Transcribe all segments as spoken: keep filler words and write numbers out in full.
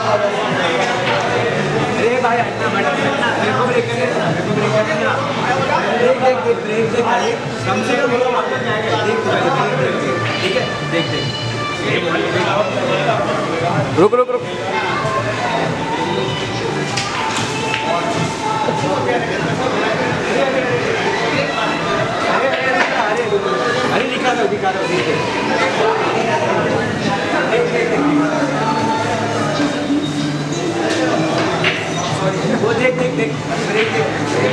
अरे भाई हटना मत हटना, मेरे को ब्रेक करने देना, मेरे को ब्रेक करने देना। देख देख देख ब्रेक देख भाई, कम से कम बोलो वापस जाएगा। देख तो भाई देख देख, ठीक है देख देख। रुक रुक रुक। अरे दिखा दो दिखा दो देख देख देख देख वो देख देख देख ब्रेक देख।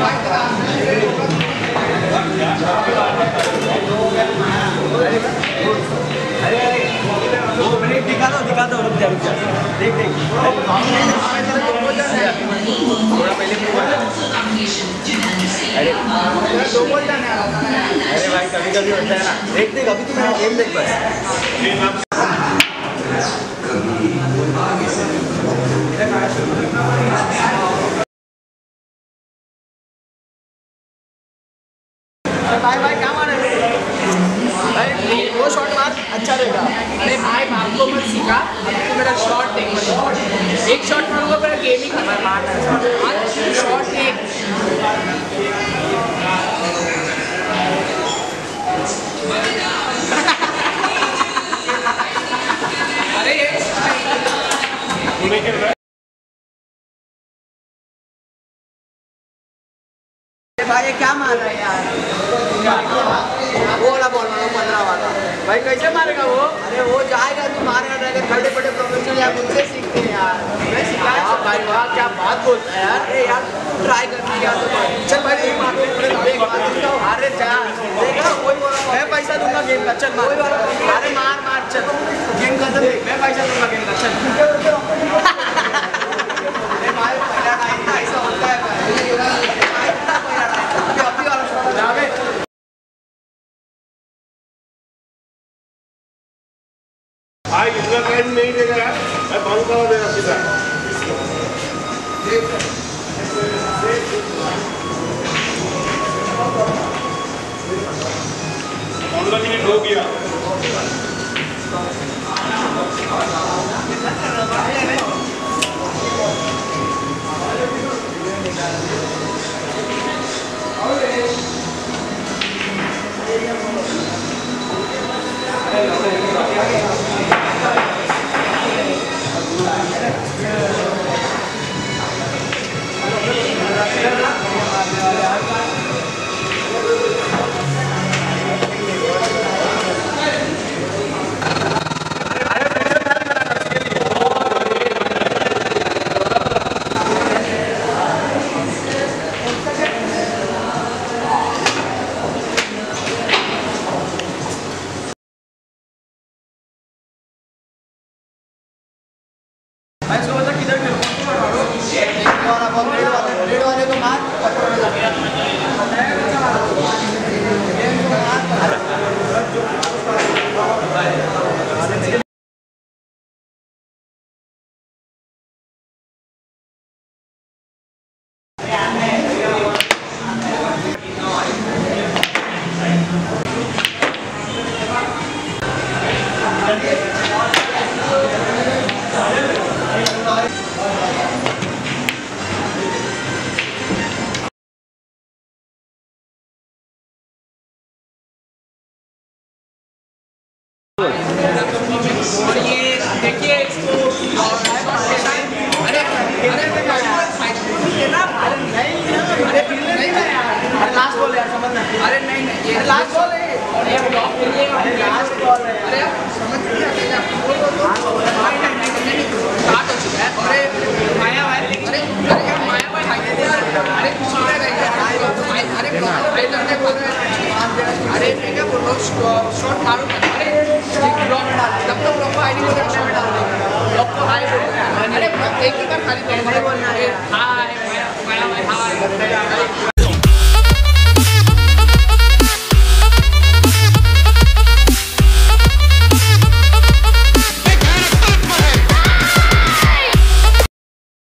अरे अरे वो ब्रेक दिखा दो दिखा दो रुक जा रुक जा देख देख थोड़ा पहले अरे दो बॉल जाने अरे भाई कभी कभी होता है ना। देख देख अभी तो मेरा गेम देख बस। भाई भाई क्या मार रहे भाई, वो शॉट मार अच्छा रहेगा। अरे भाई आपको मत सिखा, अब तो मेरा शॉट देख मत, एक शॉट मारूंगा मेरा गेमिंग खत्म। शॉट देख अरे भाई ये क्या मार रहा है यार, वो वाला बॉल मारो पंद्रह वाला भाई कैसे मारेगा वो। अरे वो जाएगा तू मारेगा रहेगा, बड़े बड़े प्रोफेशनल यार मुझसे सीखते हैं यार, मैं सिखाया सब भाई। वाह क्या बात बोलता है यार। अरे यार ट्राई कर लिया तो चल भाई एक मार दो पूरे एक मार दो। अरे जा देखा कोई मैं पैसा दूंगा गेम का, चल मार। अरे मार मार चल गेम खत्म, मैं पैसा दूंगा गेम का चल। अरे भाई पहला टाइम था ऐसा होता है भाई। भाई इतना टाइम नहीं देगा यार, मैं बंद करा देगा सीधा। पंद्रह मिनट हो गया। इसको बता किधर खेलो वाला बॉल रेड वाले रेड वाले को मार और ये देखिए इसको अरे अरे लास्ट बॉल यार समझना। अरे नहीं नहीं ये लास्ट बॉल है और ये ब्लॉक के लिए अरे लास्ट बॉल है। अरे समझ नहीं आता नहीं नहीं नहीं स्टार्ट हो चुका है। अरे माया भाई अरे अरे यार माया भाई भाई अरे कुछ नहीं रहेगा अरे भाई लड़ने बोल रहे हैं अरे मैं क्या बोल रहा हूँ शॉट मारो अरे ब्लॉक जब तक ब्लॉक को आईडी बोल रहे हैं ब्लॉक को हाई बोल रहे हैं अरे ब्लॉक एक ही बार खाली बोलना है हाय माया माया भाई हाय